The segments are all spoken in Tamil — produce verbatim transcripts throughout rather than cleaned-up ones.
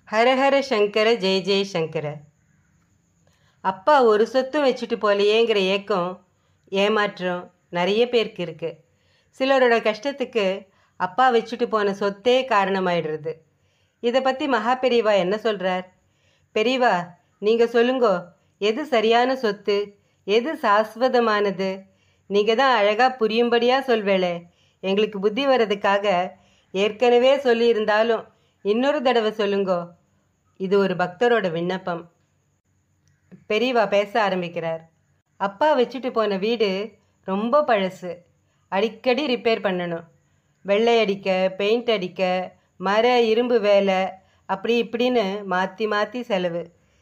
ஹரஹர சங்கர ஜெய ஜெய சங்கர. அப்பா ஒரு சொத்தும் வச்சுட்டு போலையேங்கிற ஏக்கம் ஏமாற்றம் நிறைய பேருக்கு இருக்குது. சிலரோட கஷ்டத்துக்கு அப்பா வச்சுட்டு போன சொத்தே காரணமாயிடுறது. இதை பற்றி மகா பெரியவா என்ன சொல்கிறார்? பெரியவா, நீங்கள் சொல்லுங்கோ, எது சரியான சொத்து, எது சாஸ்வதமானது? நீங்கள் தான் அழகாக புரியும்படியாக சொல்வேளே. எங்களுக்கு புத்தி வர்றதுக்காக ஏற்கனவே சொல்லியிருந்தாலும் இன்னொரு தடவை சொல்லுங்கோ. இது ஒரு பக்தரோட விண்ணப்பம். பெரியவா பேச ஆரம்பிக்கிறார். அப்பா வச்சுட்டு போன வீடு ரொம்ப பழசு. அடிக்கடி ரிப்பேர் பண்ணணும். வெள்ளை அடிக்க, பெயிண்ட் அடிக்க, மர இரும்பு வேலை, அப்படி இப்படின்னு மாற்றி மாற்றி செலவு.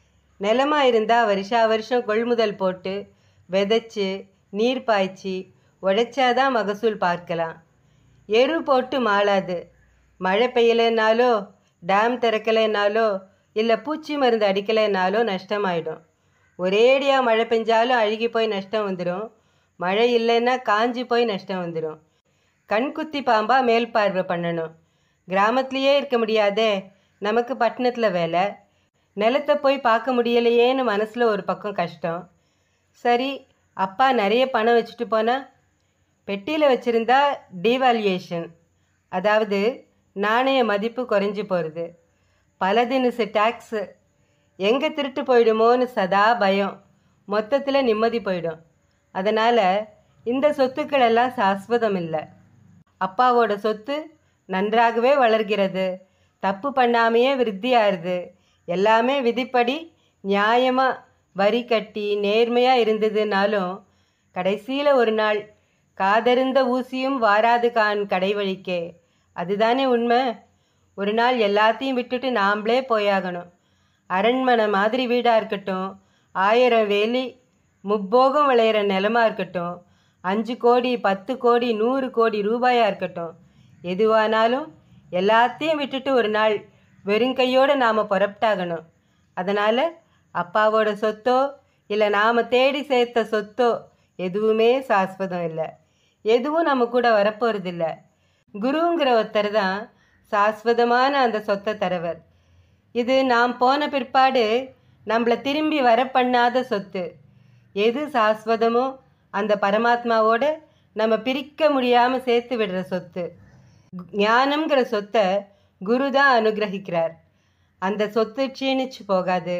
நிலமாக இருந்தால் வருஷா வருஷம் கொள்முதல் போட்டு விதைச்சி நீர் பாய்ச்சி உழைச்சாதான் மகசூல் பார்க்கலாம். எரு போட்டு மாளாது. மழை பெய்யலைன்னாலோ டேம் திறக்கலைன்னாலோ இல்லை பூச்சி மருந்து அடிக்கலைன்னாலோ நஷ்டமாயிடும். ஒரேடியாக மழை பெஞ்சாலும் அழுகி போய் நஷ்டம் வந்துடும். மழை இல்லைன்னா காஞ்சி போய் நஷ்டம் வந்துடும். கண்குத்தி பாம்பாக மேல் பார்வை பண்ணணும். கிராமத்துலேயே இருக்க முடியாதே, நமக்கு பட்டணத்தில் வேலை. நிலத்தை போய் பார்க்க முடியலையேன்னு மனசில் ஒரு பக்கம் கஷ்டம். சரி, அப்பா நிறைய பணம் வச்சுட்டு போனால் பெட்டியில் வச்சுருந்தா டீவால்யூவேஷன், அதாவது நாணய மதிப்பு குறைஞ்சி போகிறது. பல தினசு டேக்ஸு, எங்கே திருட்டு போயிடுமோன்னு சதா பயம். மொத்தத்தில் நிம்மதி போயிடும். அதனால் இந்த சொத்துக்கள் எல்லாம் சாஸ்வதம் இல்லை. அப்பாவோட சொத்து நன்றாகவே வளர்கிறது. தப்பு பண்ணாமையே விருத்தியாகுது. எல்லாமே விதிப்படி நியாயமாக வரி கட்டி நேர்மையாக இருந்ததுனாலும் கடைசியில் ஒரு நாள் காதருந்த ஊசியும் வாராது கான் கடை வழிக்கே. அதுதானே உண்மை. ஒரு நாள் எல்லாத்தையும் விட்டுட்டு நாம்ளே போயாகணும். அரண்மனை மாதிரி வீடாக இருக்கட்டும், ஆயிரம் வேலி முப்போகம் விளையிற நிலமாக இருக்கட்டும், அஞ்சு கோடி பத்து கோடி நூறு கோடி ரூபாயாக இருக்கட்டும், எதுவானாலும் எல்லாத்தையும் விட்டுட்டு ஒரு நாள் வெறுங்கையோடு நாம் புறப்பட்டாகணும். அதனால் அப்பாவோட சொத்தோ இல்லை நாம் தேடி சேர்த்த சொத்தோ எதுவுமே சாஸ்வதம் இல்லை. எதுவும் நம்ம கூட வரப்போகிறதில்ல. குருங்கிற ஒருத்தர் தான் சாஸ்வதமான அந்த சொத்தை தரவர். இது நாம் போன பிற்பாடு நம்மளை திரும்பி வர பண்ணாத சொத்து. எது சாஸ்வதமோ அந்த பரமாத்மாவோட நம்ம பிரிக்க முடியாமல் சேர்த்து விடுற சொத்து. ஞானம்ங்கிற சொத்தை குரு தான் அனுகிரகிக்கிறார். அந்த சொத்து க்ஷீணிச்சு போகாது.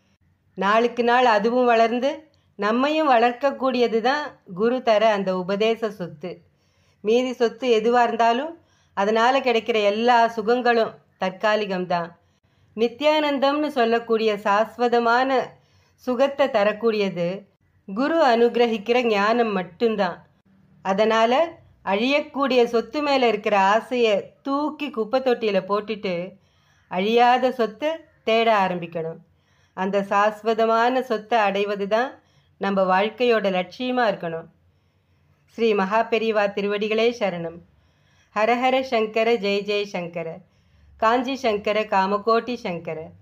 நாளுக்கு நாள் அதுவும் வளர்ந்து நம்மையும் வளர்க்கக்கூடியது தான் குரு தர அந்த உபதேச சொத்து. மீதி சொத்து எதுவாக இருந்தாலும் அதனால் கிடைக்கிற எல்லா சுகங்களும் தற்காலிகம்தான். நித்யானந்தம்னு சொல்லக்கூடிய சாஸ்வதமான சுகத்தை தரக்கூடியது குரு அனுகிரகிக்கிற ஞானம் மட்டும்தான். அதனால் அழியக்கூடிய சொத்து மேலே இருக்கிற ஆசையை தூக்கி குப்பை தொட்டியில் போட்டுட்டு அழியாத சொத்தை தேட ஆரம்பிக்கணும். அந்த சாஸ்வதமான சொத்தை அடைவது தான் நம்ம வாழ்க்கையோட லட்சியமாக இருக்கணும். ஸ்ரீ மகா பெரியவா திருவடிகளே சரணம். ஹரஹர சங்கர ஜெய ஜெய சங்கர. காஞ்சி சங்கர காமகோட்டி சங்கர.